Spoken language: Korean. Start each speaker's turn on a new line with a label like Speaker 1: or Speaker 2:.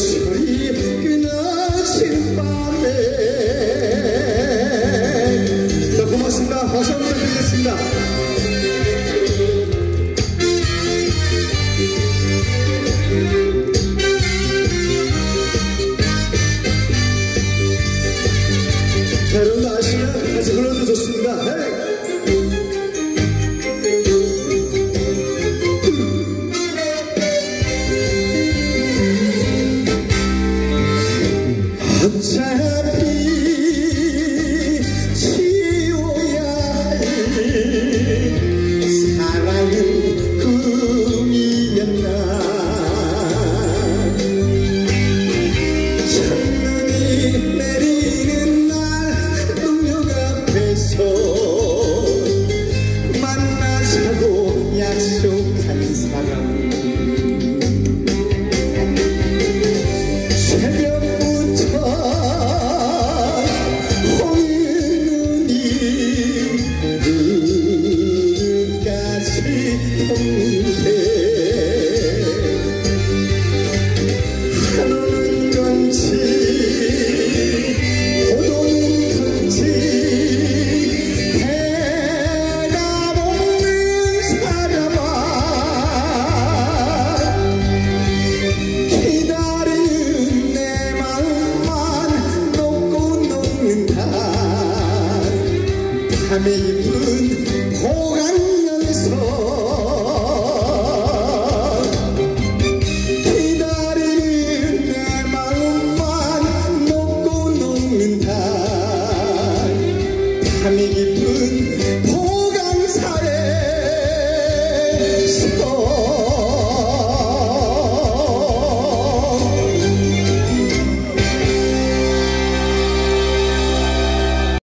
Speaker 1: 소리 끊어진 밤에. 자, 고맙습니다. 박수 한번 부탁드리겠습니다. 자, 여러분 아시면 같이 불러도 좋습니다. 네. 어차피 지워야 할 사랑은 꿈이었나. 첫눈이 내리는 날 동력 앞에서 만나자고 약속한 사람. 하늘은 건지 호동은 건지 대답 없는 사람아. 기다리는 내 마음만 녹고 녹는다. 밤에 입은